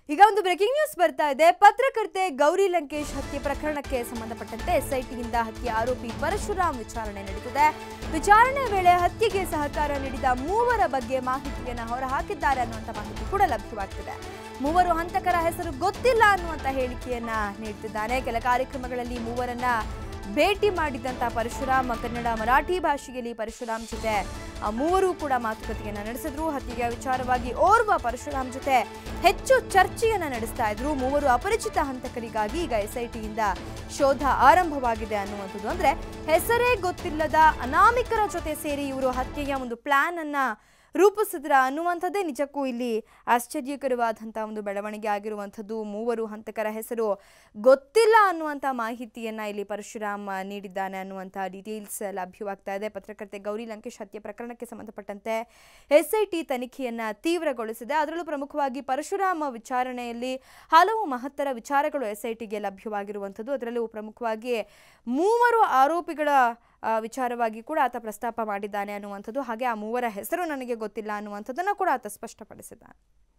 ಈಗ ಒಂದು breaking news ಬರ್ತಾ ಇದೆ. ಪತ್ರಕರ್ತೆ ಗೌರಿ ಲಂಕೇಶ್ ಹತ್ಯೆ ಪ್ರಕರಣಕ್ಕೆ ಸಂಬಂಧಪಟ್ಟಂತೆ ಎಸ್ಐಟಿಯಿಂದ ಹತ್ಯೆ ಆರೋಪಿ ಪರಶುರಾಮ್ ವಿಚಾರಣೆ ನಡೆದಿದೆ. ವಿಚಾರಣೆ ವೇಳೆ ಹತ್ಯೆಗೆ ಸಹಕಾರ ನೀಡಿದ ಮೂವರ ಬಗ್ಗೆ ಮಾಹಿತಿಯನ್ನು ಹೊರಹಾಕಿದ್ದಾರೆ ಅನ್ನುವಂಥ ಮಾಹಿತಿ ಕೂಡ ಲಭ್ಯವಾಗ್ತಿದೆ. ಮೂವರು ಹಂತಕರ ಹೆಸರು ಗೊತ್ತಿಲ್ಲ ಅನ್ನುವಂಥ ಹೇಳಿಕೆಯನ್ನ ನೀಡುತ್ತಿದ್ದಾನೆ. ಕೆಲ ಕಾರ್ಯಕ್ರಮಗಳಲ್ಲಿ ಮೂವರನ್ನ ಭೇಟಿ ಮಾಡಿದಂತ ಪರಶುರಾಮ್ ಕನ್ನಡ ಮರಾಠಿ ಭಾಷೆಯಲ್ಲಿ ಪರಶುರಾಮ್ ಜೊತೆ ಮೂವರು ಕೂಡ ಮಾತುಕತೆಯನ್ನ ನಡೆಸಿದ್ರು. ಹತ್ಯೆಯ ವಿಚಾರವಾಗಿ ಓರ್ವ ಪರಶುರಾಮ್ ಜೊತೆ ಹೆಚ್ಚು ಚರ್ಚೆಯನ್ನ ನಡೆಸ್ತಾ ಇದ್ರು. ಮೂವರು ಅಪರಿಚಿತ ಹಂತಕರಿಗಾಗಿ ಈಗ ಎಸ್ಐಟಿಯಿಂದ ಶೋಧ ಆರಂಭವಾಗಿದೆ ಅನ್ನುವಂಥದ್ದು. ಅಂದ್ರೆ ಹೆಸರೇ ಗೊತ್ತಿಲ್ಲದ ಅನಾಮಿಕರ ಜೊತೆ ಸೇರಿ ಇವರು ಹತ್ಯೆಯ ಒಂದು ಪ್ಲಾನ್ ಅನ್ನ ರೂಪಿಸಿದ್ರ ಅನ್ನುವಂಥದ್ದೇ ನಿಜಕ್ಕೂ ಇಲ್ಲಿ ಆಶ್ಚರ್ಯಕರವಾದಂಥ ಒಂದು ಬೆಳವಣಿಗೆ ಆಗಿರುವಂಥದ್ದು. ಮೂವರು ಹಂತಕರ ಹೆಸರು ಗೊತ್ತಿಲ್ಲ ಅನ್ನುವಂಥ ಮಾಹಿತಿಯನ್ನು ಇಲ್ಲಿ ಪರಶುರಾಮ್ ನೀಡಿದ್ದಾನೆ ಅನ್ನುವಂಥ ಡೀಟೇಲ್ಸ್ ಲಭ್ಯವಾಗ್ತಾ ಇದೆ. ಪತ್ರಕರ್ತೆ ಗೌರಿ ಲಂಕೇಶ್ ಹತ್ಯೆ ಪ್ರಕರಣಕ್ಕೆ ಸಂಬಂಧಪಟ್ಟಂತೆ ಎಸ್ಐಟಿ ತನಿಖೆಯನ್ನು ತೀವ್ರಗೊಳಿಸಿದೆ. ಅದರಲ್ಲೂ ಪ್ರಮುಖವಾಗಿ ಪರಶುರಾಮ್ ವಿಚಾರಣೆಯಲ್ಲಿ ಹಲವು ಮಹತ್ತರ ವಿಚಾರಗಳು ಎಸ್ಐಟಿಗೆ ಲಭ್ಯವಾಗಿರುವಂಥದ್ದು. ಅದರಲ್ಲೂ ಪ್ರಮುಖವಾಗಿ ಮೂವರು ಆರೋಪಿಗಳ ವಿಚಾರವಾಗಿ ಕೂಡ ಆತ ಪ್ರಸ್ತಾಪ ಮಾಡಿದ್ದಾನೆ ಅನ್ನುವಂಥದ್ದು. ಹಾಗೆ ಆ ಮೂವರ ಹೆಸರು ನನಗೆ ಗೊತ್ತಿಲ್ಲ ಅನ್ನುವಂಥದ್ದನ್ನು ಕೂಡ ಆತ ಸ್ಪಷ್ಟಪಡಿಸಿದ್ದಾನೆ.